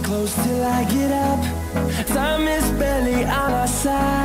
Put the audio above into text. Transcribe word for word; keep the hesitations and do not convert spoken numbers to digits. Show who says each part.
Speaker 1: close till I get up. Time is barely on our side.